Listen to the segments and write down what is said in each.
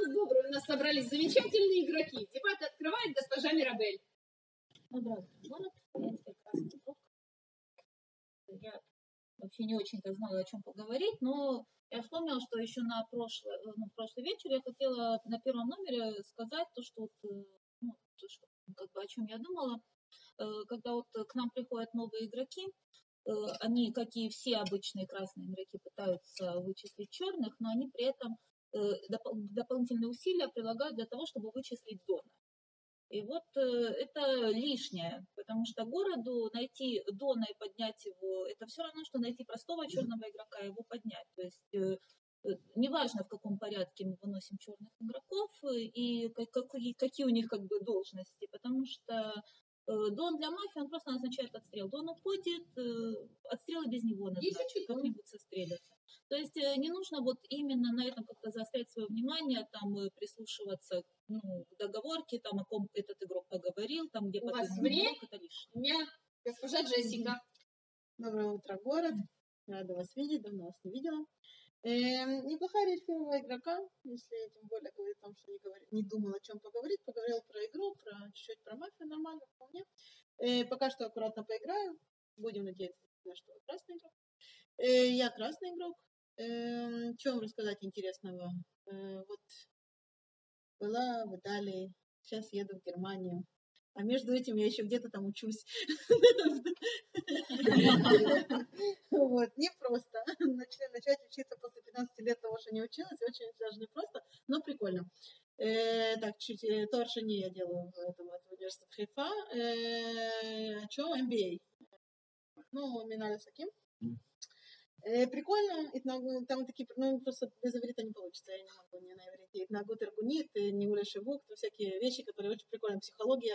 вас добрый, у нас собрались замечательные игроки. Дебаты открывает госпожа Мирабель. Здравствуйте, город. Я теперь красный друг. Я вообще не очень-то знала, о чем поговорить, но я вспомнила, что еще на прошлый вечер я хотела на первом номере сказать то, что, как бы о чем я думала. Когда вот к нам приходят новые игроки, они, как и все обычные красные игроки, пытаются вычислить черных, но они при этом дополнительные усилия прилагают для того, чтобы вычислить Дона. И вот это лишнее, потому что городу найти Дона и поднять его, это все равно, что найти простого черного игрока и его поднять. То есть неважно, в каком порядке мы выносим черных игроков и какие у них как бы должности, потому что Дон для мафии, он просто назначает отстрел. Дон уходит, отстрелы без него назначат, как-нибудь сострелятся. То есть не нужно вот именно на этом как-то заострять свое внимание, там прислушиваться к договорке, там о ком этот игрок поговорил, там где у вас время, это лишнее. Госпожа Джессика. Доброе утро, город. Рада вас видеть, давно вас не видела. Неплохая речь первого игрока, если тем более говорит о том, что не думал, о чем поговорить. Поговорил про игру, чуть-чуть про мафию, нормально, вполне. Пока что аккуратно поиграю. Будем надеяться, что красный игрок. Я красный игрок. Что вам рассказать интересного? Вот была в Италии, сейчас еду в Германию. А между этим я еще где-то там учусь. Вот, непросто. Начать учиться после 15 лет того, что не училась, очень даже непросто, но прикольно. Так, чуть торшини я делаю в университете Хайфа. Что? MBA. Ну, Минали Саким. Прикольно, там такие, просто без иврита не получится, я не могу не на иврите. Нагут Иргунит, Ниуля Шивук, всякие вещи, которые очень прикольно. Психология.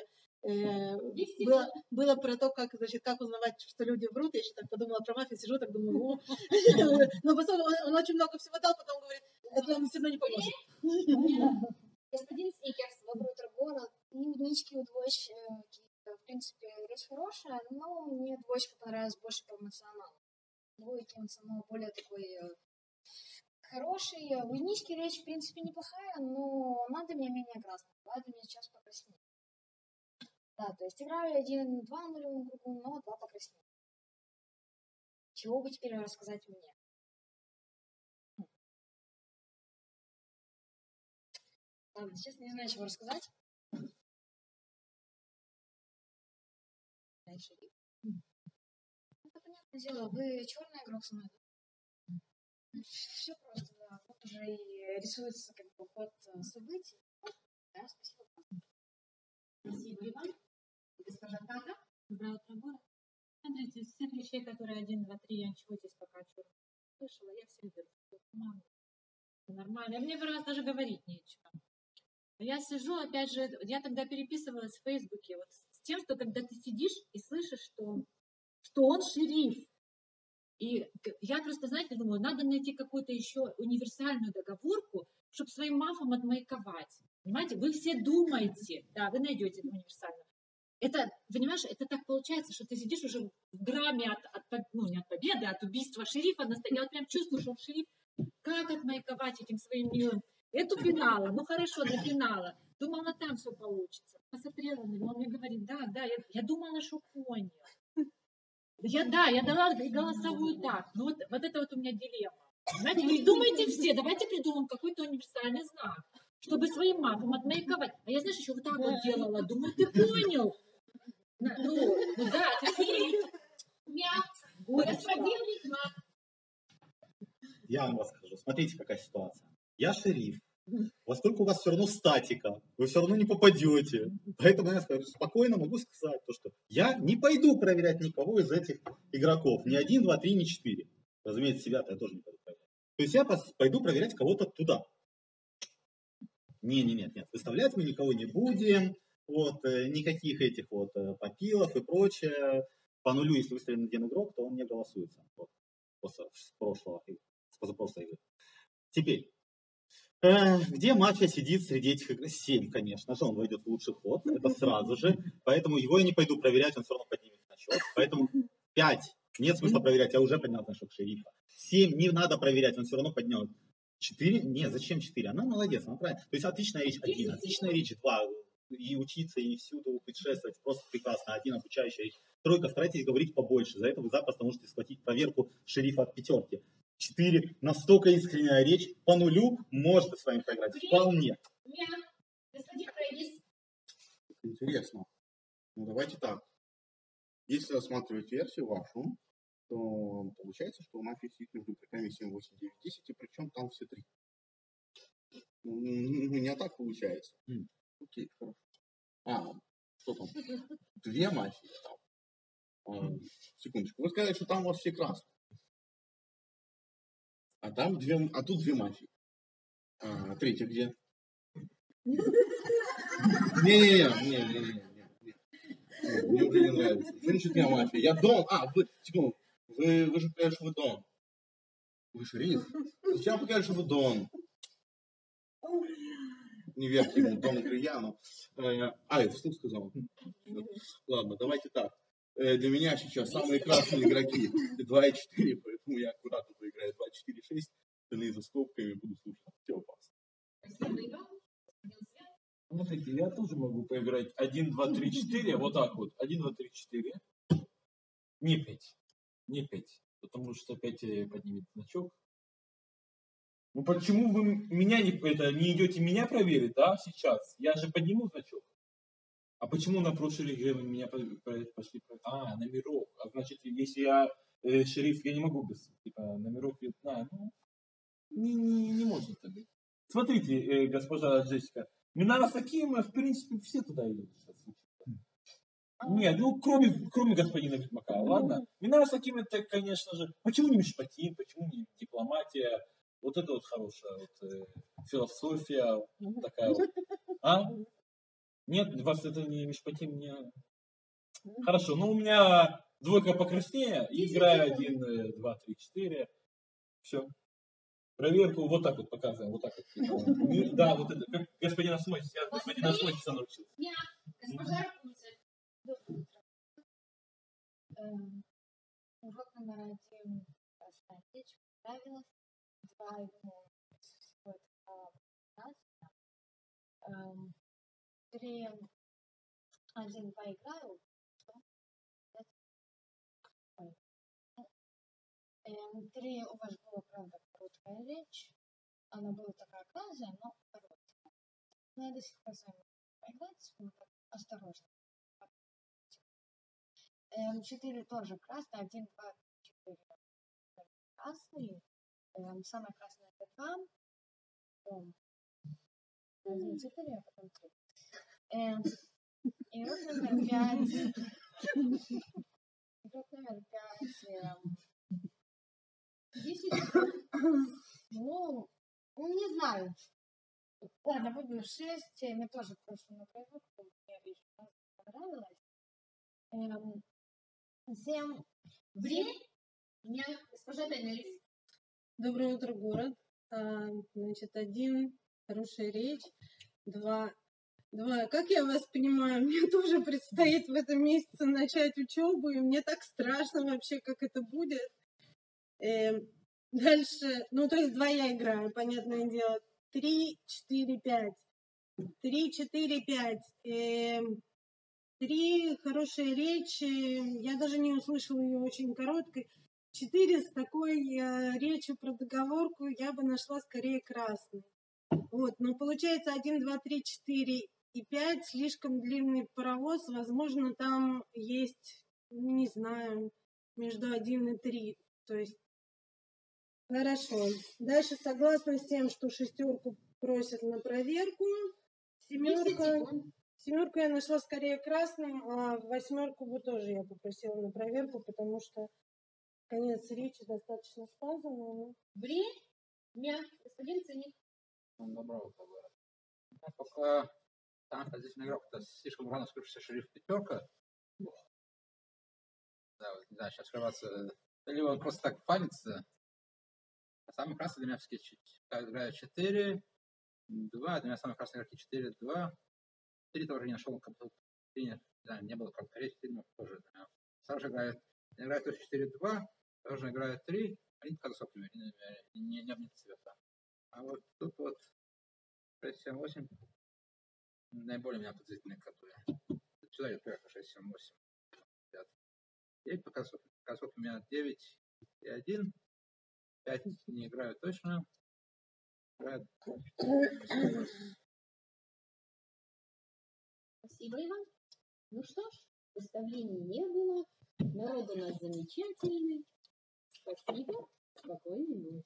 Было про то, как узнавать, что люди врут. Я еще так подумала про мафию, сижу, так думаю, но потом он очень много всего дал, потом говорит, это вам все равно не поможет. Господин Сникерс, доброе утро, город. И единички, у двоечки, в принципе, речь хорошая, но мне двоечка понравилась больше по эмоционалу. Двойки эмоционал более такой хороший. У единички речь, в принципе, неплохая, но надо мне менее красная. Давайте мне сейчас покраснее. Да, то есть играю 1-2 на нулевом кругу, но 2 покраснее. Чего бы теперь рассказать мне? Ладно, честно, не знаю, чего рассказать. Дальше. Это понятное дело, вы черный игрок со мной, да? Все просто, да. Вот уже и рисуется как бы ход событий. Да, спасибо. Спасибо, Иван. Госпожа Тата. Доброе утро, город. Смотрите, из всех вещей, которые 1, 2, 3, я ничего здесь пока слышала, я все беру. Нормально. Мне про вас даже говорить нечего. Я сижу, опять же, я тогда переписывалась в Фейсбуке вот с тем, что когда ты сидишь и слышишь, что он шериф. И я просто, знаете, думаю, надо найти какую-то еще универсальную договорку, чтобы своим мафом отмаяковать. Понимаете, вы все думаете, да, вы найдете эту универсальную. Это, понимаешь, это так получается, что ты сидишь уже в грамме не от победы, а от убийства шерифа. Я вот прям чувствую, что шериф, как отмаяковать этим своим милым. Эту финала, ну хорошо, до финала. Думала, там все получится. Посмотрела на него, он мне говорит, да, я думала, что понял. Я дала голосовую так. Ну вот это вот у меня дилемма. Знаете, вы думаете все, давайте придумаем какой-то универсальный знак, чтобы своим мафом отмаяковать. А я, знаешь, еще вот так вот делала. Думаю, ты понял? Да, ты шериф. Господин Литман. Я вам расскажу. Смотрите, какая ситуация. Я шериф. Поскольку у вас все равно статика, вы все равно не попадете. Поэтому я спокойно могу сказать, что я не пойду проверять никого из этих игроков. Ни 1, 2, 3, ни 4. Разумеется, себя-то я тоже не пойду проверять. То есть я пойду проверять кого-то туда. Нет. Выставлять мы никого не будем. Вот, никаких этих вот попилов и прочее. По нулю, если выставлен один игрок, то он не голосуется. Вот, с позапрошлой игры. Теперь. Где мафия сидит среди этих игр? 7, конечно же, он войдет в лучший ход, это сразу же, поэтому его я не пойду проверять, он все равно поднимет на счет, поэтому 5, нет смысла проверять, я уже поднял на счет шерифа, 7, не надо проверять, он все равно поднял 4? Нет, зачем 4? Она молодец, она правильно. То есть отличная речь 1, отличная речь 2. И учиться, и всюду путешествовать просто прекрасно. 1 обучающая речь. 3, старайтесь говорить побольше. За это вы запросто можете схватить проверку шерифа от 5. 4, настолько искренняя речь. По 0 можно с вами поиграть. Вполне. Господин Фреддис. Интересно. Ну, давайте так. Если рассматривать версию вашу, то получается, что у мафии сидит между игроками 7, 8, 9, 10, и причем там все 3. У меня так получается. Окей, хорошо. Что там? 2 мафии там. Секундочку. Вы сказали, что там у вас все красные. А тут 2 мафии. 3 где? Не. Мне уже не нравится. Что значит я мафия? Я Дон. Секунду. Вы же сказали, что вы Дон. Вы шериф? Сначала показали, что вы Дон. Не верьте ему, Дон Грияну. Я вслух сказал. Ладно, давайте так. Для меня сейчас самые красные игроки 2 и 4, поэтому я аккуратно поиграю 2, 4, 6. Остальные за скобками буду слушать. Все опасно. Смотрите, я тоже могу поиграть 1, 2, 3, 4, вот так вот. 1, 2, 3, 4. Не 5. Не 5. Потому что 5 поднимет значок. Ну почему вы меня не идете меня проверить, да, сейчас? Я же подниму значок. А почему на прошлой игре вы меня пошли проверить? Номеров. А значит, если я шериф, я не могу без номеров. Не может это быть. Смотрите, госпожа Джессика. Минара Сакима, в принципе, все туда идут сейчас. Нет, кроме господина Ведьмака, ладно? Минара Сакима, это, конечно же, почему не Мишпатим, почему не дипломатия? Вот это вот хорошая философия такая вот. Нет, вас это не Мишпатим, не... Хорошо, у меня 2 покраснее, играю 1, 2, 3, 4. Все. Проверку вот так вот показываем, вот так вот. Да, вот это, как господин Осмосис, я господин Осмосиса научился. Госпожа Рапунцель. Доброе утро. Урок номер 1. Красная речь. Понравилось. 2, я думаю, будет прекрасно. 3, 1, 2 играю. 3 у вас была, правда, короткая речь. Она была такая классная, но короткая. Но я до сих пор с вами поиграть, осторожно. 4 тоже красный, 1, 2, 4 красный. Самая красная это 2. Потом 1, 4, а потом 3. И игрок номер 5. Игрок номер 5. 10. Не знаю. Ладно, буду 6. Мне тоже прошло на проверку. Мне вещь понравилась. 7. Время. Меня госпожа Данилис. Доброе утро, город. Значит, 1, хорошая речь. 2, как я вас понимаю, мне тоже предстоит в этом месяце начать учебу, и мне так страшно вообще, как это будет. Дальше, то есть 2 я играю, понятное дело. 3, 4, 5. 3, 4, 5. 3, хорошая речь. Я даже не услышала ее очень короткой. 4 с такой речью про договорку я бы нашла скорее красный. Но получается 1, 2, 3, 4 и 5. Слишком длинный паровоз. Возможно, там есть, не знаю, между 1 и 3. То есть, хорошо. Дальше согласна с тем, что 6 просят на проверку. 7 я нашла скорее красным, а 8 бы тоже я попросила на проверку, потому что конец речи достаточно сказанный. Время. Господин Циник. Доброе утро, город. Пока там позиционный игрок, это слишком рано скрывшийся шериф 5. Да, вот, не знаю, сейчас скрываться. Либо он просто так фанится. А самый красный для меня все-таки играет 4, 2. Для меня самый красный игроки 4, 2. 3 тоже не нашел, как бы, не было как речь, 4 тоже. Саша играет тоже 4, 2. Тоже играет 3. Они как особенно не обнят себя. А вот тут вот 6, 7, 8 наиболее у меня подозрительные коты. Сюда идет поехал 6, 7, 8. 9 по концов у меня 9 и 1. 5 не играют точно. Играют. Спасибо, Иван. Ну что ж, выставлений не было. Народ у нас замечательный. Спасибо. Спокойной ночи.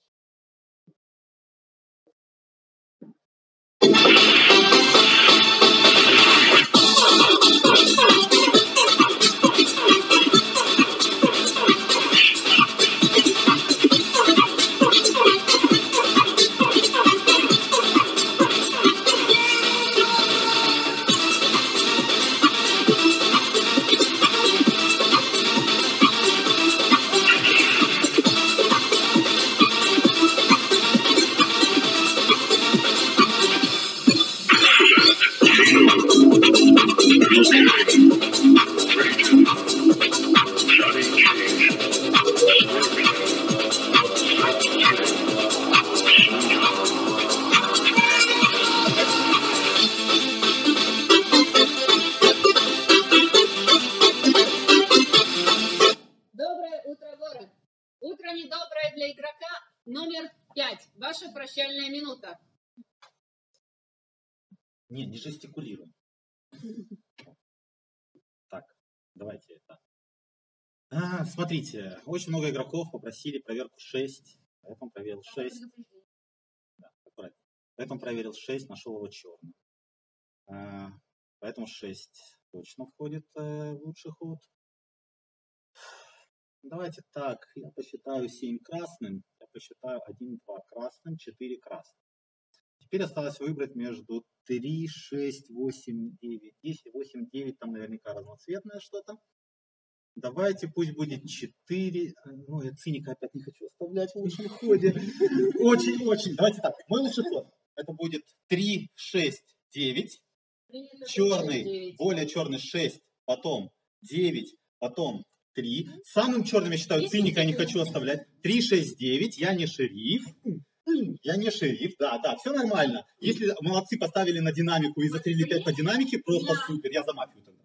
Доброе утро, город. Утро недоброе для игрока номер 5. Ваша прощальная минута. Не жестикулируй. Так, давайте это. Смотрите, очень много игроков попросили проверку 6, поэтому проверил 6. Да, аккуратно. Поэтому проверил 6, нашел его черным. Поэтому 6 точно входит в лучший ход. Давайте так, я посчитаю 7 красным, я посчитаю 1, 2 красным, 4 красным. Теперь осталось выбрать между 3, 6, 8, 9, 10, 8, 9, там наверняка разноцветное что-то. Давайте пусть будет 4, ну я циника опять не хочу оставлять в лучшем ходе. Очень. Давайте так, мой лучший ход, это будет 3, 6, 9, черный, более черный 6, потом 9, потом 3. Самым черным я считаю циника, я не хочу оставлять. 3, 6, 9, я не шериф. Да, все нормально. Если молодцы поставили на динамику и застрелили 5 по динамике, просто супер, я за мафию тогда.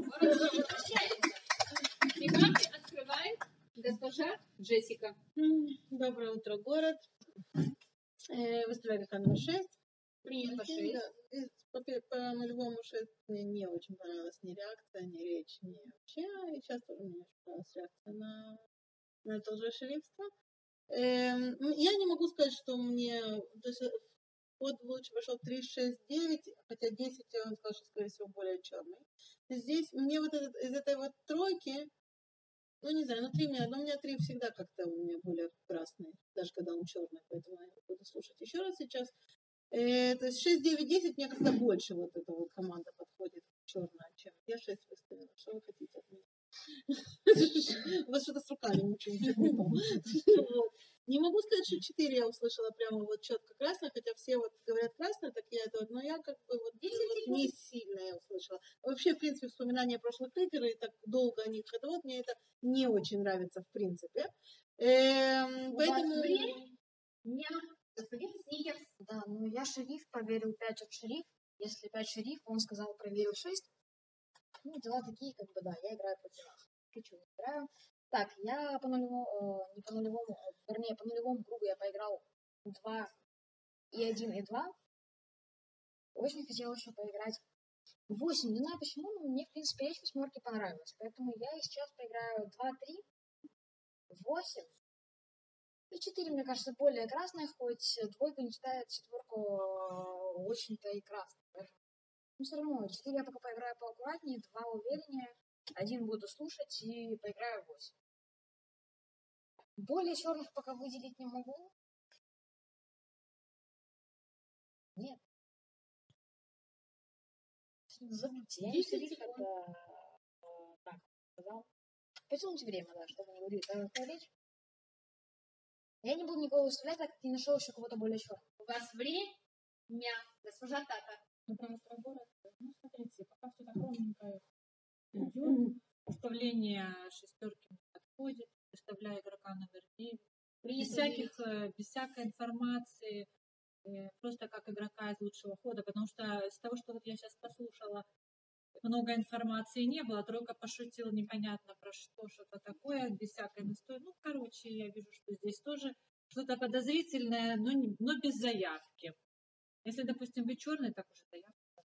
Игроки открывает госпожа Джессика. Доброе утро, город. Выставляю игрока номер 6. Принято 6. По нулевому 6 мне не очень понравилась ни реакция, ни речь, ни вообще. И сейчас тоже мне очень понравилась реакция на это лжешерифство. Я не могу сказать, что мне... То есть ход лучше пошел 3, 6, 9, хотя 10 он сказал, что, скорее всего, более черный. Здесь мне вот из этой вот тройки, ну не знаю, 3 мне, но у меня 3 всегда как-то у меня более красные, даже когда он черный, поэтому я буду слушать еще раз сейчас. То есть 6, 9, 10 мне как-то больше вот эта вот команда подходит черная, чем я 6 выставила. Что вы хотите от меня? У вас что-то с руками ничего. Не могу сказать, что 4 я услышала прямо вот четко красное, хотя все вот говорят красное, так я это вот, но я как бы вот не сильно я услышала. Вообще, в принципе, вспоминания прошлых игр, и так долго о них ходовод, мне это не очень нравится в принципе. Поэтому... Господин Сникерс. Да, ну я шериф, проверил 5 от шериф. Если 5 шериф, он сказал, проверил 6. Ну, дела такие, как бы, да, я играю против вас. Почему не играю? Так, я по нулевому, не по нулевому, вернее, по нулевому кругу я поиграл 2 и 1 и 2. Очень хотела еще поиграть 8. Не знаю почему, но мне, в принципе, эти восьмерки понравились. Поэтому я сейчас поиграю 2-3, 8. И 4, мне кажется, более красная, хоть двойка не читает четверку очень-то и красной. Но все равно 4 я пока поиграю поаккуратнее, 2 увереннее, 1 буду слушать и поиграю 8. Более черных пока выделить не могу. Нет. Забудьте, я не шериф, это так сказал. Потянуть время, да, чтобы не говорить речь. Я не буду никого выставлять, так как не нашел еще кого-то более черного. У вас время, госпожа Тата. Доброе утро, город. Ну, смотрите, пока все так ровненько идет. Выставление шестерки не подходит. Выставляю игрока номер 9. Без всякой информации. просто как игрока из лучшего хода, потому что с того, что вот я сейчас послушала, много информации не было, тройка пошутила непонятно про что, что-то такое, без всякой настой. Ну, короче, я вижу, что здесь тоже что-то подозрительное, но без заявки. Если, допустим, вы черный, так уже заявка.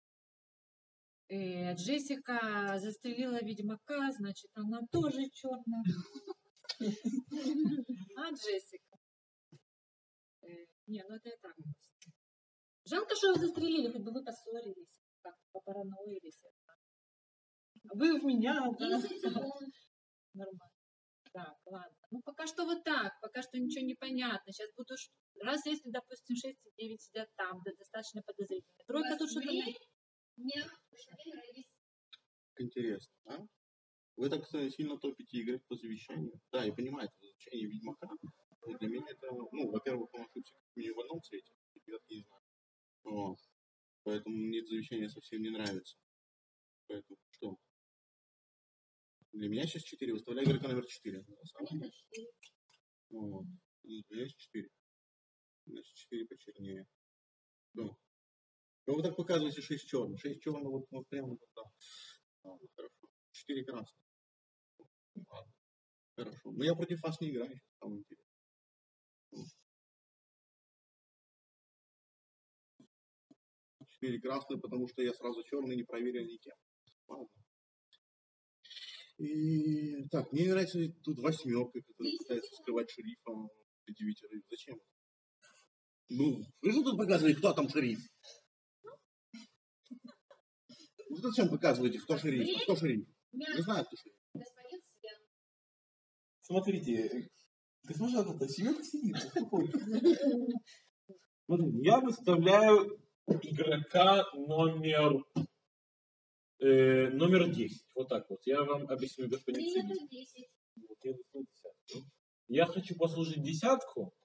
Джессика застрелила ведьмака, значит, она тоже черная. А, Джессика? Не, ну это и так просто. Жалко, что вы застрелили, хоть бы вы поссорились, как-то попараноились. Вы в меня, да? 10 секунд. Нормально. Так, ладно. Ну, пока что вот так, пока что ничего не понятно. Сейчас буду... Раз если, допустим, 6 и 9 сидят там, да, достаточно подозрительно. Тройка тут что-то... Интересно, да? Вы так сильно топите игры по завещанию. Да, я понимаю, это завещание Ведьмака. Но для меня это, ну, во-первых, он ошибся как минимум в одном цвете, я не знаю. Вот. Поэтому мне это завещание совсем не нравится. Поэтому что? Для меня сейчас 4. Выставляю игрока номер 4. Вот. Для меня 4. Значит, 4 почернее. Что? Ну, вы так показываете 6 черных. 6 черных вот прямо вот там. Ладно, хорошо. 4 красных. Ладно. Хорошо. Но я против вас не играю. Самое интересное. 4 красные, потому что я сразу черный, не проверил никем. Ладно. И так, мне нравится тут 8, которая пытается скрывать шерифа. 9. Зачем? Ну, вы же тут показываете, кто там шериф. Вы зачем показываете, кто шериф? А кто шериф? Не знаю, кто шериф. Смотрите, госпожа Тата, семерка сидит, спокойно. Смотрите, я выставляю игрока номер 10. Вот так вот. Я вам объясню, господин Сидит. Вот, я выставил 10. Я хочу послушать 10.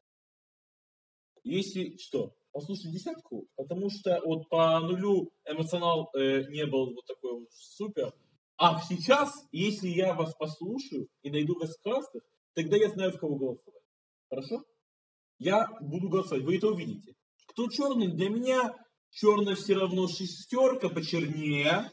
Если что, послушать 10, потому что вот по нулю эмоционал не был вот такой вот супер. А сейчас, если я вас послушаю и найду вас красных, тогда я знаю, в кого голосовать. Хорошо? Я буду голосовать, вы это увидите. Кто черный? Для меня черный все равно 6 почернее.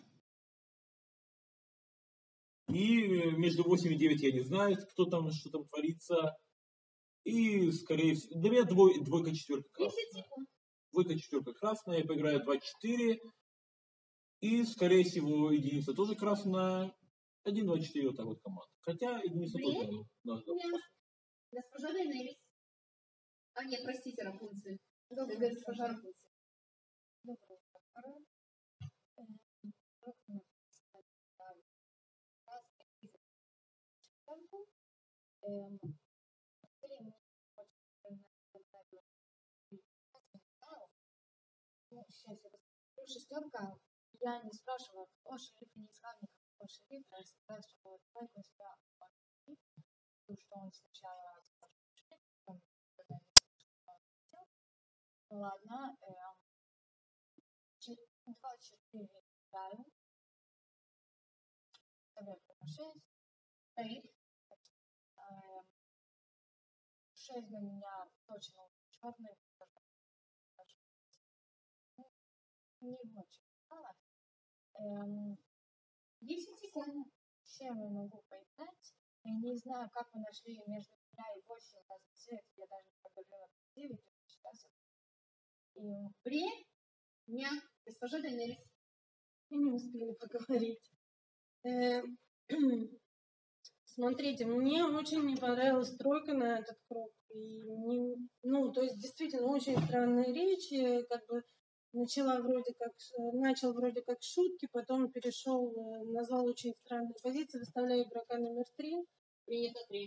И между 8 и 9 я не знаю, кто там, что там творится. И, скорее всего, для меня двойка, 4 красная. Двойка, 4 красная, я поиграю 2-4. И, скорее всего, единица тоже красная. 1, 2, 4, вот так вот команда. Хотя единица тоже надо. Госпожа Дейнерис. А, нет, простите, Рапунцель. Госпожа Рапунцель. Доброе Сейчас я посмотрю. 6. Я не спрашивала, кто шериф, и не искала никакого шерифа. Я сказала, что тройку себя потому что он сначала сказал, что шериф, потом ладно. 2-4 играю. Проверка на 6. Стоит. 6 для меня точно черный. Не очень мало. 10 секунд. 7 я могу поиграть. Я не знаю, как вы нашли между меня и 8 разный цвет. Я даже поговорила про 9. Сейчас. Время. Госпожа Дейнерис. И не успели поговорить. Смотрите, мне очень не понравилась тройка на этот круг. И то есть действительно очень странные речи, как бы начал вроде как шутки, потом перешел, назвал очень странные позиции, выставляю игрока номер 3. Принято 3.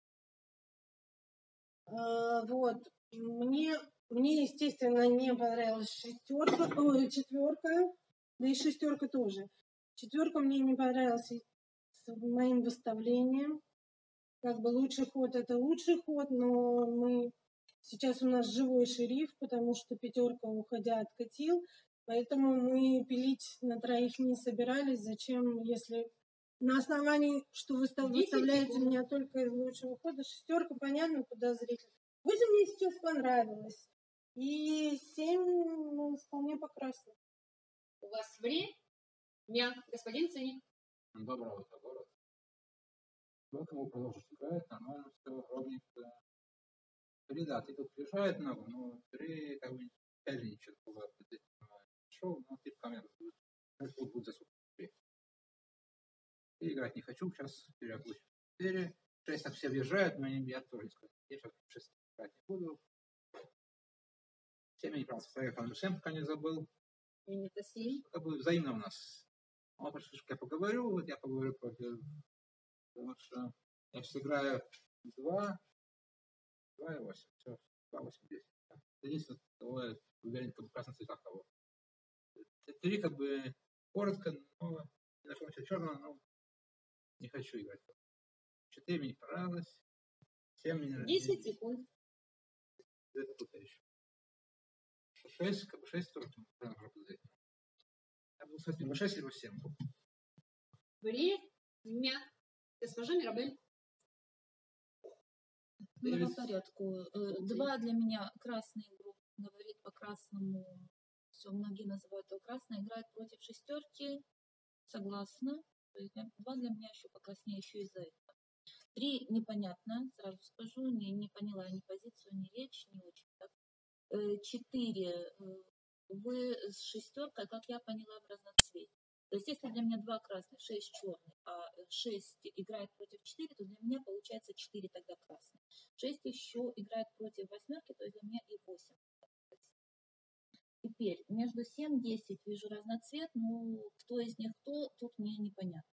Вот. Мне, естественно, не понравилась 4, да и 6 тоже. 4 мне не понравилась с моим выставлением. Как бы лучший ход это лучший ход, но сейчас у нас живой шериф, потому что 5 уходя откатил, поэтому мы пилить на 3 не собирались. Зачем, если на основании, что вы выставляете меня только из лучшего хода, 6 понятно, подозрительно. 8 мне сейчас понравилось. И 7 ну, вполне по красному. У вас время, господин циник. Доброго утра, город. Кому продолжишь играть, нормально все, ровненько. 3, да, ты тут приезжает много, но 3, как бы, опять же, ничего такого шоу, но ты ко мне будет за 3. И играть не хочу, сейчас переобучу 4. 6 так все въезжают, но я тоже искать. Я сейчас 6 играть не буду. 7 я не прав, состояние номер 7 пока не забыл. Это 7. Как бы взаимно у нас. Он хочет, что я поговорю, вот я поговорю против. Потому что я сейчас играю 2 и 8. Все, 2, 8, 10. Единственное, кого я уверен, как бы в красных цветах кого. 3 как бы коротко, но не нашел ничего черного, но не хочу играть. 4 мне не понравилось. 7 мне нравится. 10 секунд. Это путающий. 6, как бы 6 тоже правильно подойдет. Я буду сказать, либо 6, либо 7. Время. Госпожа Мирабель. Ну, по порядку. 2 для меня красный игрок говорит по красному. Все, многие называют его красный. Играет против шестерки. Согласна. 2 для меня еще покраснее еще из-за этого. 3 непонятно, сразу скажу, не поняла ни позицию, ни речь, не очень так. 4 вы с шестеркой, как я поняла, в разноцвете. То есть если для меня 2 красных, 6 черных, а 6 играет против 4, то для меня получается 4 тогда красных. 6 еще играет против восьмерки, то есть для меня и 8. Теперь между 7-10 вижу разноцвет, но кто из них кто, тут мне непонятно.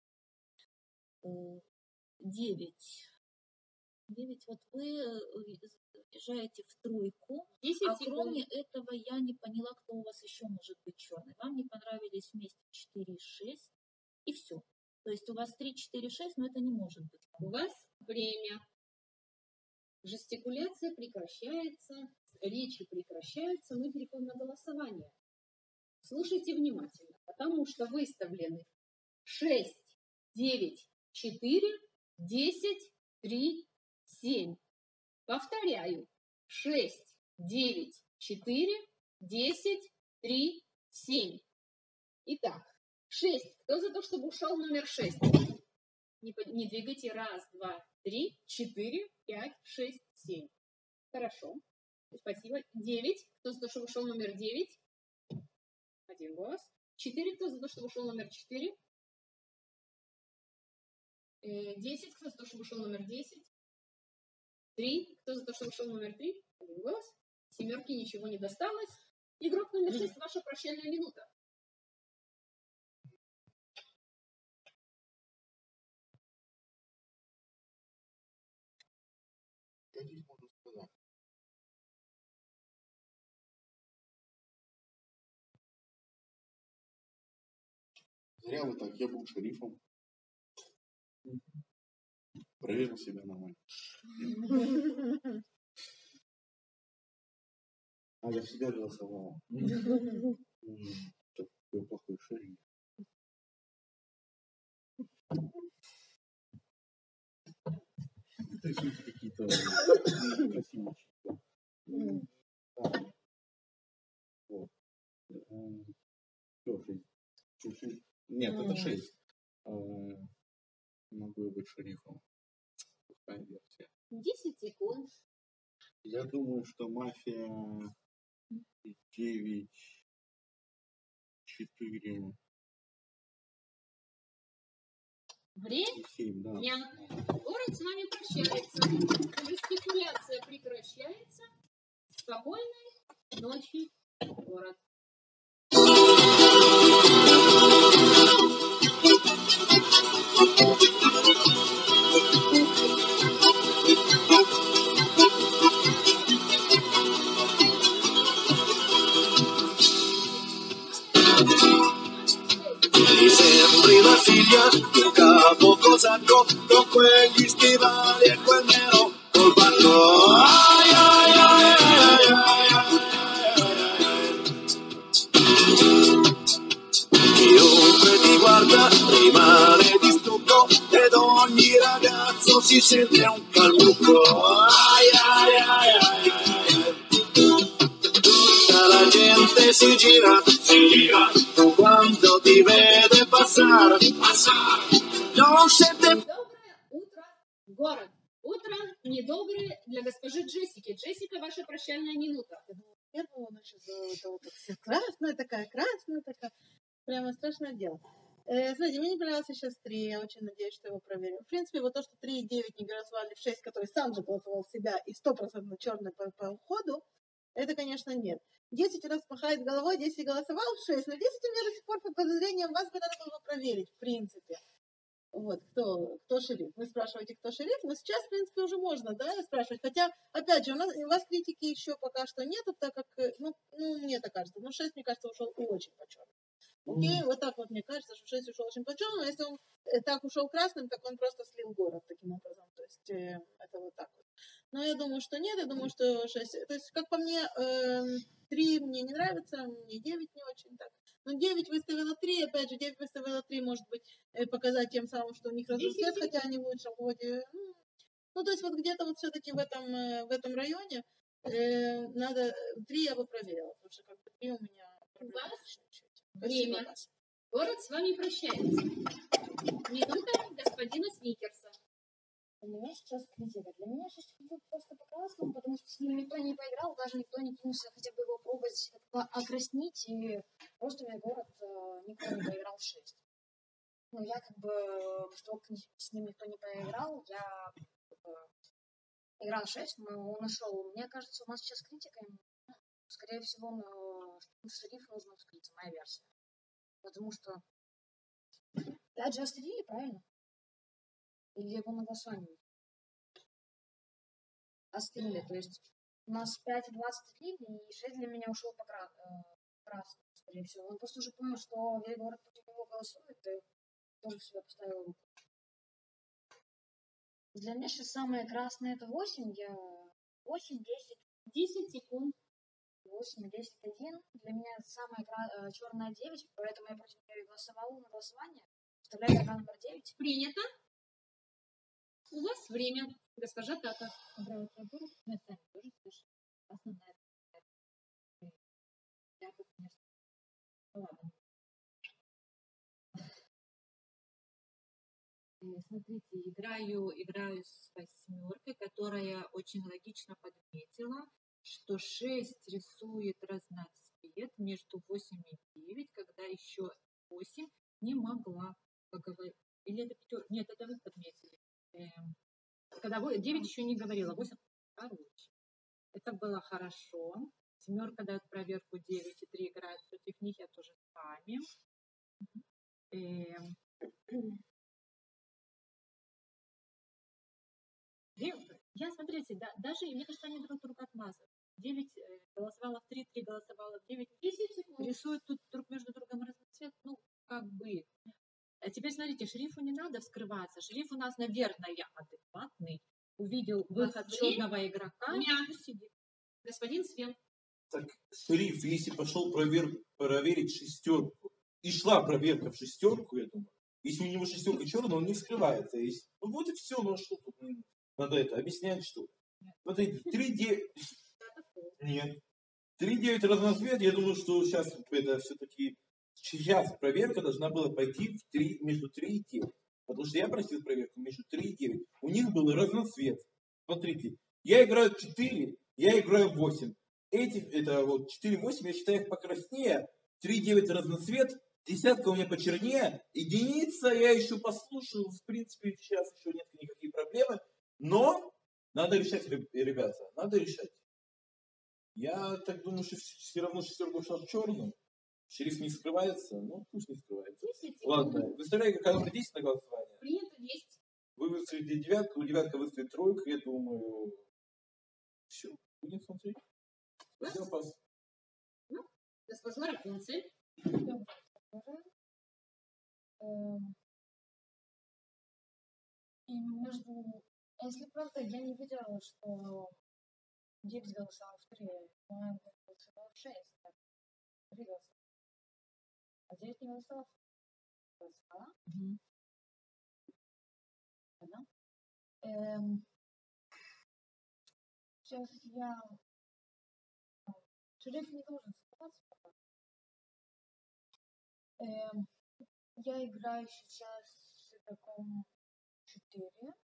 9. Вот вы езжаете в тройку, 10 а секунд. кроме этого я не поняла, кто у вас еще может быть черный. Вам не понравились вместе 4 и 6, и все. То есть у вас 3, 4, 6, но это не может быть. У вас время. Жестикуляция прекращается, речи прекращаются, мы переходим на голосование. Слушайте внимательно, потому что выставлены 6, 9, 4, 10, 3, 7. Повторяю. 6, 9, 4, 10, 3, 7. Итак, 6. Кто за то, чтобы ушел номер 6? Не двигайте. 1, 2, 3, 4, 5, 6, 7. Хорошо. Спасибо. 9. Кто за то, чтобы ушел номер 9? 1 голос. 4. Кто за то, чтобы ушел номер 4? 10. Кто за то, чтобы ушел номер 10? 3. Кто за то, чтобы ушел номер 3? 1 голос. Семерки ничего не досталось. Игрок номер 6. Ваша прощальная минута. Я здесь могу сказать. Зря вы так, я был шерифом. Проверил себя нормально. А я всегда голосовал. Такой плохой шериф. Рисуйте какие-то красивые числа. Вот. Что, 6? Нет, это 6. Могу быть шерифом. Пустая версия. 10 секунд. Я думаю, что мафия 9, 4 Время. и 7, да. Город с вами прощается. Жестикуляция прекращается. Спокойной ночи, город. Mi sembri la figlia del capo cosacco con quegli stivali e quel nero col bacco. Ai, ai, ai, ai, ai, chiunque ti guarda rimane di stucco ed ogni ragazzo si sente un calmucco. Ai, ai, ai, ai, ai. si gira quando ti vede passare. Non siete Доброе утро, город. Утро недоброе для госпожи Джессики. Джессика, ваша прощальная минута. Я думала, она сейчас это вот все красная такая. Прямо страшное дело. Смотрите, мне не понравился сейчас 3, я очень надеюсь, что его проверю. В принципе, вот то, что 3 и 9 не голосовали в 6, который сам же голосовал в себя и 100% черный по уходу, это, конечно, нет. 10 раз махает головой, 10 голосовал в 6, но 10 у меня до сих пор под подозрением, вас бы надо было проверить, в принципе. Вот, кто шериф. Вы спрашиваете, кто шериф, но сейчас, в принципе, уже можно, да, спрашивать. Хотя, опять же, у вас критики еще пока что нету, так как, мне так кажется, 6, мне кажется, ушел очень по-черному. Окей, вот так вот мне кажется, что 6 ушел очень по-черному, но если он так ушел красным, так он просто слил город таким образом, то есть это вот так вот. Но я думаю, что нет, я думаю, что 6, то есть, как по мне, 3 мне не нравится, мне 9 не очень так. Но 9 выставила 3, опять же, 9 выставила 3, может быть, показать тем самым, что у них разноцвет, хотя они в лучшем ходе. То есть вот где-то вот все-таки в этом районе надо 3 я бы проверила, потому что как бы 3 у меня проблемы чуть-чуть. Время. Город с вами прощается. Минута господина Сникерса. У меня сейчас критика. Для меня 6 идет просто по красному, потому что с ним никто не поиграл, даже никто не кинулся хотя бы его пробовать окраснить, и просто у меня город никто не поиграл в 6. Я как бы, после того, как с ним никто не поиграл, я играл 6, но он ушел. Мне кажется, у нас сейчас критика, скорее всего, шериф нужно вскрыть, моя версия. Потому что 5 же острили, правильно? Или его на голосовании? Острили, то есть у нас 5 и 20 острили, и 6 для меня ушел по красному, скорее всего. Он просто уже понял, что весь город против него голосует, и тоже в себя поставил руку. Для меня сейчас самое красное это 8, 8, 10. 10 секунд. 8, 10, 1. Для меня самая черная 9, поэтому я против нее и голосовала на голосование. Вставляю тогда номер 9. Принято. У вас время, госпожа Тата. Доброе утро, город. Мы сами тоже слышим. Основная я бы, конечно, ладно. Смотрите, играю с 8, которая очень логично подметила, что 6 рисует разноцвет между 8 и 9, когда еще 8 не могла поговорить. Или это 5? Нет, это вы подметили. Когда 9 еще не говорила, 8 короче. Это было хорошо. 7 дает проверку 9 и 3 играет против них, я тоже с вами. Я, смотрите, даже, мне кажется, они друг друга отмазывают. 9 голосовала в 3, 3 голосовала в 9. 10 секунд. Рисуют тут друг между другом разноцвет, как бы. А теперь, смотрите, шерифу не надо вскрываться. Шериф у нас, наверное, адекватный. Увидел выход черного игрока. Пусть сидит. Господин Свен. Так, шериф, если пошел проверить 6, и шла проверка в 6, я думаю, если у него 6 черная, он не вскрывается. Вот и все, что тут надо это объяснять, что. Смотрите, 3-9. Нет. 3-9 разноцвет, я думаю, что сейчас это все-таки. Сейчас проверка должна была пойти между 3 и 9. Потому что я просил проверку между 3 и 9. У них был разноцвет. Смотрите, я играю 4, я играю 8. Это вот 4-8, я считаю их покраснее. 3-9 разноцвет, десятка у меня почернее. Единица я еще послушал. В принципе, сейчас еще нет никаких проблем. Но надо решать, ребята, надо решать. Я так думаю, что все равно 6 ушел черным. Шериф не скрывается, пусть не скрывается. Ладно, выставляю как 10 на голосование. Принято 10. Вы выставите 9, у 9 выставит 3, я думаю, все, будем смотреть. Спасибо, пас. Госпожа Рапунцель. Если правда, я не видела, что 9 голосовал в 3, но голосовал в 6. 3 голосовал. А 9 не голосовал. Голосовала. Сейчас я... Шериф не должен скрываться пока. Я играю сейчас с игроком 4.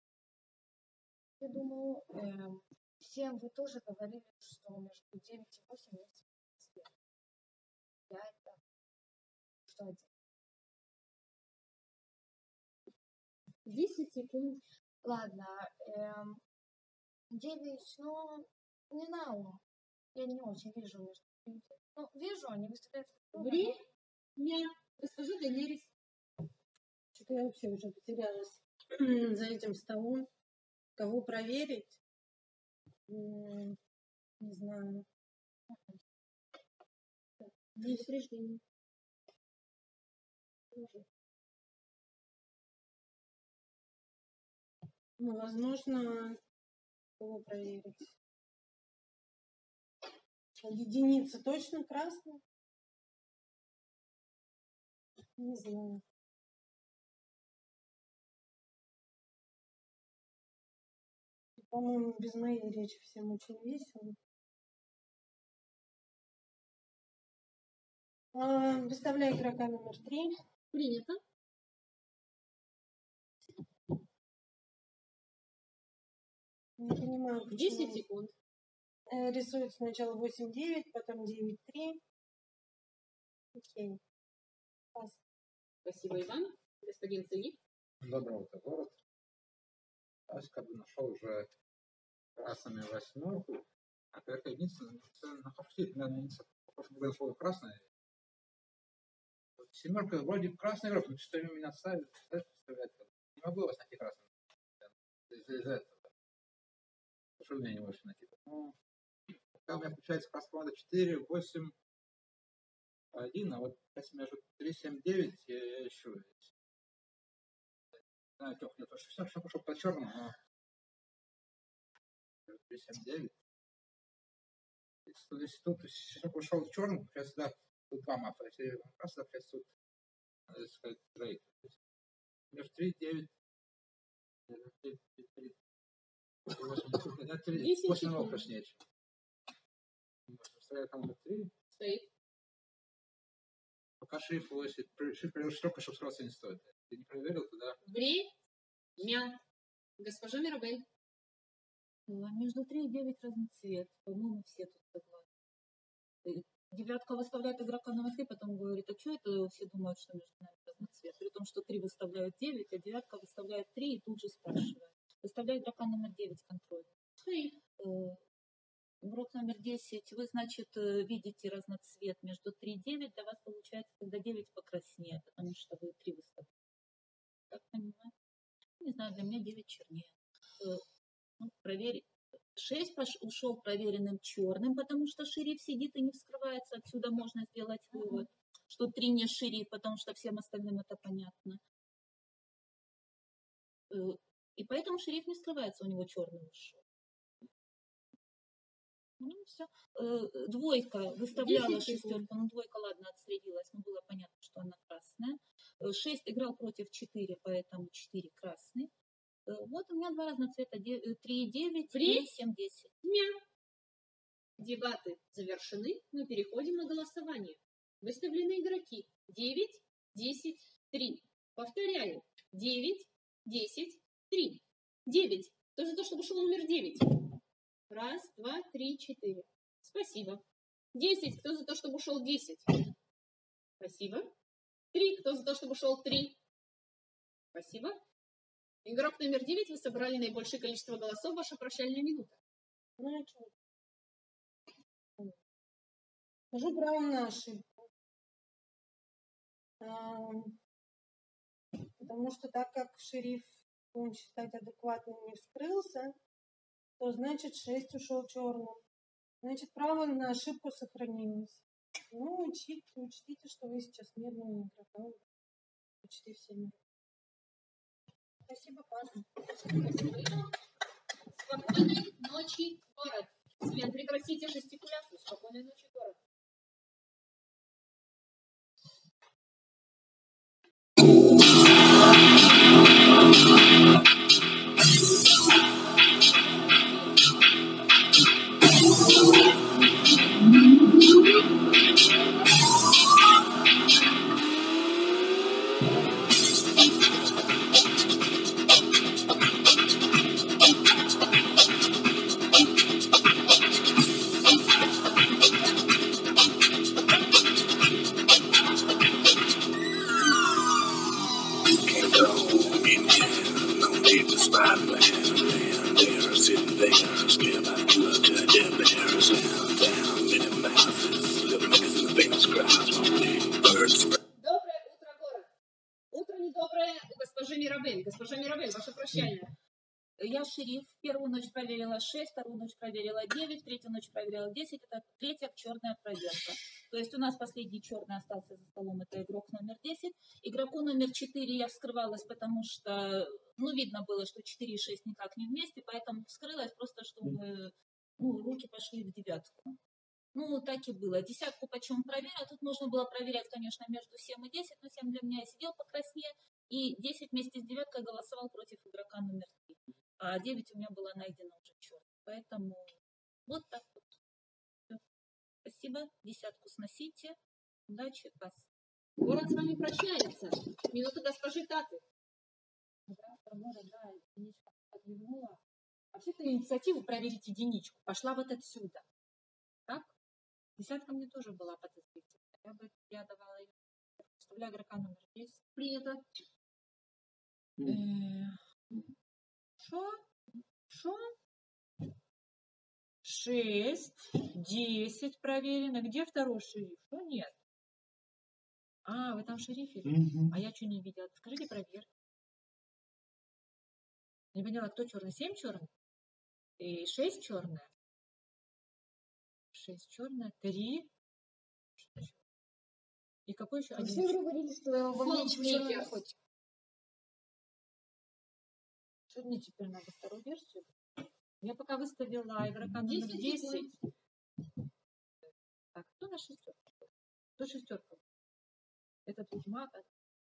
Я думаю, всем вы тоже говорили, что между 9 и 8 есть цвет. Я это что делаю? 10 секунд. Ладно, 9, ну, не знаю. Я не очень вижу между ними. Ну, вижу, они выставляют. Время. Госпожа Денерис. Что-то я вообще уже потерялась за этим столом. Кого проверить? Не знаю. Предупреждение. Ну, возможно, кого проверить? Единица точно красная? Не знаю. По-моему, без моей речи всем очень весело. Выставляю игрока номер 3. Принято. Не понимаю, почему. 10 секунд. Рисует сначала 8-9, потом 9-3. Окей. Пас. Спасибо, Иван. Господин Целик. Доброе утро, город. Я как бы нашел уже красными восьмерку. А только единственное, на прошлом году нашел красное. Семерка вроде красный игрок, но что меня ставит, представляет. Не могу вас найти красным. Из-за этого. Что у меня не можешь найти? Ну, пока у меня получается красная команда 4, 8, 1, а вот сейчас между 3, 7, 9 я ищу. Знаю, я тоже все пошел по черному, но 3, 7, 9. Если тут все пошел в черном, сейчас да, тут два мафа. Если красный, сейчас тут, надо сказать, трейд. Между 3, 9, 3, 8 новых точнее. Стоят там 3. Стоит. Пока шрифт 8, шрифт проверил широко, чтобы сразу не стоит. Если не проверил, туда. Время. Госпожа Мирабель. Между 3 и 9 разный цвет. По-моему, все тут согласны. Девятка выставляет игрока номер 3, потом говорит, а что это все думают, что между нами разный цвет? При том, что 3 выставляют 9, а девятка выставляет 3 и тут же спрашивает. Выставляет игрока номер 9 контроль. Игрок номер 10, вы, значит, видите разноцвет между 3 и 9, для вас получается, когда 9 покраснее, потому что вы 3 выставляете. Так понимаю? Не знаю, для меня 9 чернее. Ну, проверить. 6 ушел проверенным черным, потому что шериф сидит и не вскрывается. Отсюда можно сделать вывод, что 3 не шериф, потому что всем остальным это понятно. И поэтому шериф не скрывается, у него черный ушел. Ну, все. Двойка выставляла шестерку. Ну, двойка, ладно, отследилась, но было понятно, что она красная. 6 играл против 4, поэтому 4 красный. Вот у меня два разных цвета. 3,9 и 7,10. Дебаты завершены. Мы переходим на голосование. Выставлены игроки 9, 10, 3. Повторяю. 9, 10, 3. 9. Кто за то, чтобы шел номер 9? Раз, два, три, 4. Спасибо. 10. Кто за то, чтобы ушел 10? Спасибо. 3. Кто за то, чтобы ушел 3? Спасибо. Игрок номер 9, вы собрали наибольшее количество голосов. Ваша прощальная минута. Скажу право на ошибку. Потому что так как шериф, будем считать, адекватно не вскрылся, то значит 6 ушел черным. Значит, право на ошибку сохранилось. Ну, учтите, что вы сейчас мирный игрок. Почти все мирные. Спасибо, пас. Спокойной ночи, город. Свен, прекратите жестикуляцию. Спокойной ночи, город. Мирабель. Госпожа Мирабель, ваше прощание. Я шериф. Первую ночь проверила 6, вторую ночь проверила 9, третью ночь проверила 10. Это третья черная проверка. То есть у нас последний черный остался за столом. Это игрок номер 10. Игроку номер 4 я вскрывалась, потому что, видно было, что 4 и 6 никак не вместе, поэтому вскрылась просто, чтобы, руки пошли в девятку. Так и было. Десятку почем проверила. Тут можно было проверять, конечно, между 7 и 10, но 7 для меня сидел покраснее. И 10 вместе с девяткой голосовал против игрока номер 3. А 9 у меня было найдено уже черт. Поэтому вот так вот. Всё. Спасибо. Десятку сносите. Удачи, вас. Город с вами прощается. Минута госпожи Таты. Да, единичка подвернула. Вообще-то инициативу проверить единичку пошла вот отсюда. Так? Десятка мне тоже была подозрительная. Я давала ее. Вставляю игрока номер 10. Принято. Шо? 6, 10 проверено. Где второй шериф? Что нет? А, вы там шерифе? А я что не видела? Скажите проверь. Не поняла, кто черный? 7 черный? И 6 черная? 6 черная, 3. И какой еще? Все говорили, что во мне черный наркотик. Что мне теперь надо вторую версию? Я пока выставила игрока номер 10. Так, кто на шестерку? Кто шестерка? Этот ведьмак, а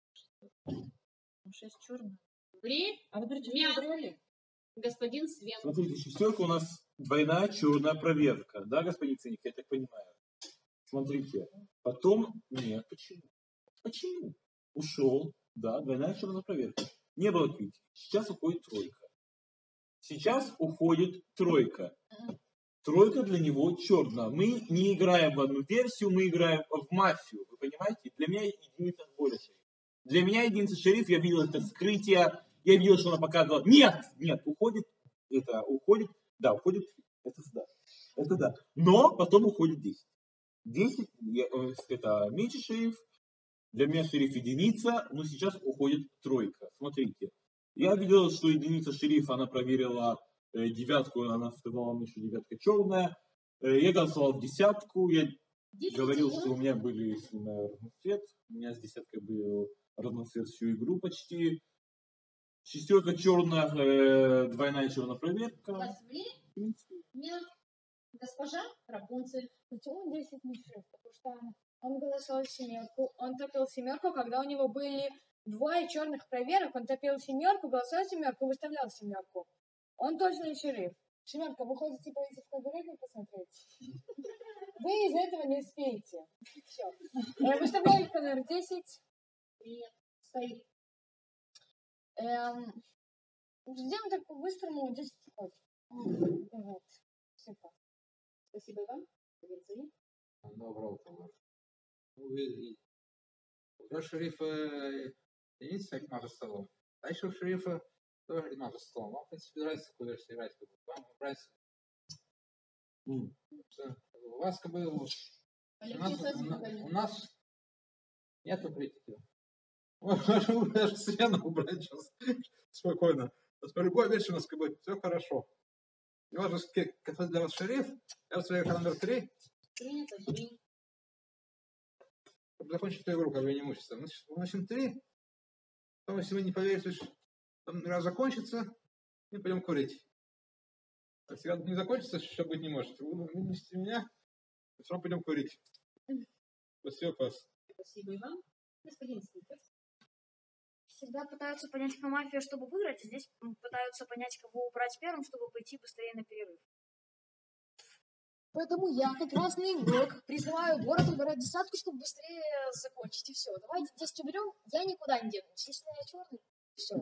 6 черных. А вы против меня играли? Господин Свен. Смотрите, шестерка у нас двойная черная проверка. Да, господин Циник, я так понимаю. Смотрите. Потом... Нет, почему? Почему? Ушел. Да, двойная черная проверка. Не было критики. Сейчас уходит тройка. Сейчас уходит тройка. Тройка для него черная. Мы не играем в одну версию, мы играем в мафию. Вы понимаете? Для меня единица более шериф. Для меня единица шериф, я видел это скрытие, я видел, что она показывала. Нет, уходит, да, уходит, это да. Но потом уходит 10. 10, это меньше шериф, для меня шериф единица, но сейчас уходит тройка. Смотрите, я видел, что единица шерифа, она проверила девятку, она сказала мне, что девятка черная. Я голосовал в десятку, я говорил, что у меня были с ним разноцвет, у меня с десяткой был разноцвет всю игру почти. Шестерка черная, двойная черная проверка. Нет. Госпожа Рапунцель. Почему 10 не шериф? Потому что он голосовал семерку, он топил семерку, когда у него были двое черных проверок, он топил семерку, голосовал семерку, выставлял семерку. Он точно не шериф. Семерка, вы хотите пойти в кабинет посмотреть? Вы из этого не успеете. Все. Выставляю номер 10. Нет, стоит. Сделаем так по-быстрому, 10 секунд. Вот. Супер. Спасибо вам. Доброе утро. У шерифа единица мажет столом. Дальше у шерифа тоже мажет столом. Вам, в принципе, нравится, какую версию играть. Вам нравится. У вас как бы... У нас нету критики. Можно даже Свена убрать сейчас. Спокойно. По любой версии у нас как бы все хорошо. Не важно, какой для вас шериф. Я выставляю номер 3. Принято 3. Чтобы закончить эту игру, как бы не мучиться. Выносим 3. Потом, если вы не поверите, что игра закончится, мы пойдем курить. Если игра не закончится, что быть не может. Вы вынесите меня, и все равно пойдем курить. Спасибо, вас. Спасибо и вам. Господин Стикерс. Всегда пытаются понять по мафию, чтобы выиграть, а здесь пытаются понять, кого убрать первым, чтобы пойти быстрее на перерыв. Поэтому я, как красный игрок, призываю город убирать десятку, чтобы быстрее закончить. И все. Давайте 10 уберем, я никуда не денусь. Если я черный, все.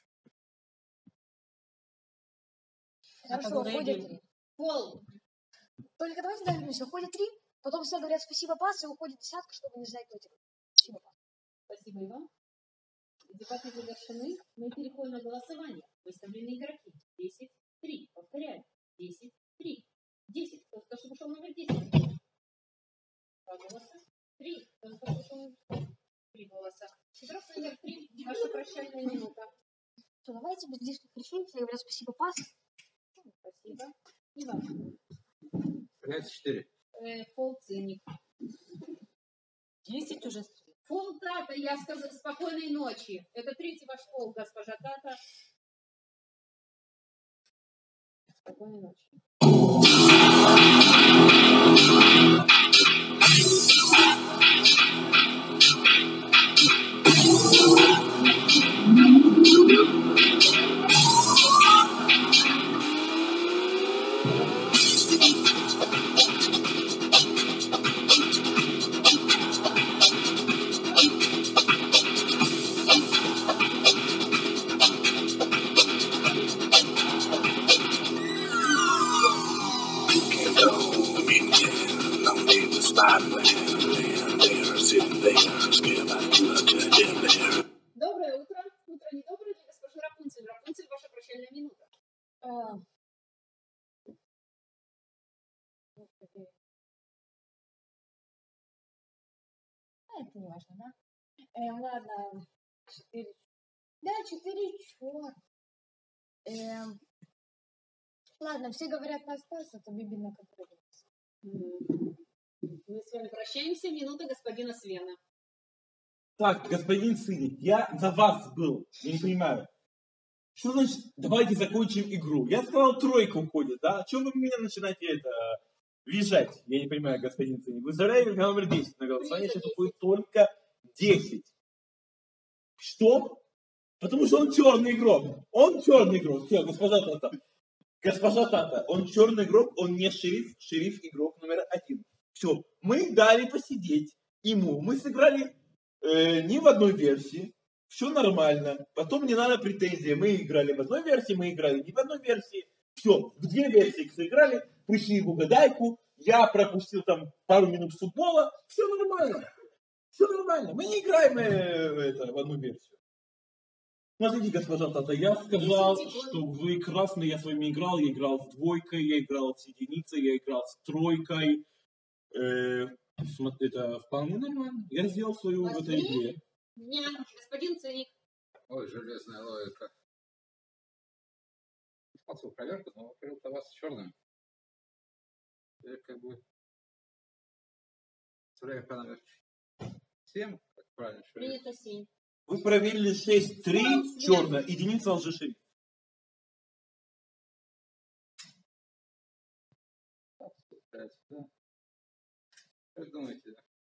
Хорошо, уходит 3. Пол. Только давайте договоримся, уходит 3, потом все говорят спасибо, пас, и уходит десятка, чтобы не знать, кто это. Спасибо, пас. Спасибо и вам. Дебаты завершены. Мы переходим на голосование. Выставлены игроки. 10-3. Повторяю. 10-3. 10. Кто скажет, что ушел номер 10? 2 голоса. 3. Кто скажет, что ушел номер 3 голоса. Игрок номер 3. Ваша прощальная минута. Все, давайте без лишних причин. Все говорят спасибо, пас. Спасибо. И вам. Появляется 4. Фол циник. 10 уже. Фол Тата, я сказала, спокойной ночи. Это третий ваш фол, госпожа Тата. Спокойной ночи. Доброе утро. Утро недоброе для госпожи Рапунцель. Рапунцель, ваша прощальная минута. Это не важно, да? Ладно, 4. Да, 4 черт. Ладно, все говорят пас-пас, это Бибина который. Мы с вами прощаемся. Минута господина Свена. Так, господин Циник, я за вас был. Я не понимаю. Что значит, давайте закончим игру? Я сказал, тройка уходит, да? О чем вы меня начинаете визжать? Я не понимаю, господин Циник. Выставляю номер 10 на голосование, сейчас уходит только 10. Что? Потому что он черный игрок. Он черный игрок. Все, госпожа Тата. Госпожа Тата, он черный игрок, он не шериф. Шериф игрок номер 1. Все, мы дали посидеть ему. Мы сыграли не в одной версии. Все нормально. Потом не надо претензий. Мы играли в одной версии, мы играли не в одной версии. Все, в 2 версии сыграли, пришли в угадайку. Я пропустил там пару минут футбола. Все нормально. Все нормально. Мы не играем в одну версию. Смотрите, госпожа Тата, я сказал, что вы красный, я с вами играл. Я играл с двойкой, я играл с единицей, я играл с тройкой. Это вполне нормально. Я сделал свою в этой игре. Нет, господин Циник. Ой, железная логика. Спасибо, проверка, но проверка у вас черным. Я как бы... Проверка номер 7, как правильно? Принято 7. Вы проверили 6-3 черная, единица лжешериф. Как думаете?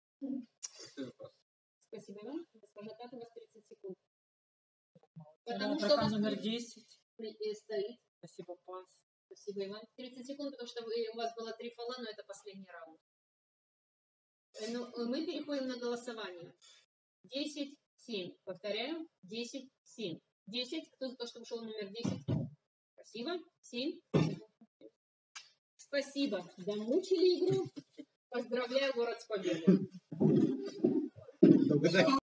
Спасибо вам. Госпожа Тата, у вас 30 секунд. Потому что у вас номер 10. стоит. Спасибо, пас. Спасибо, Иван. 30 секунд, потому что у вас было 3 фола, но это последний раунд. Мы переходим на голосование. 10-7. Повторяю. 10-7. 10. Кто за то, что вышел номер 10? Спасибо. 7. Спасибо. Домучили игру. Поздравляю город с победой.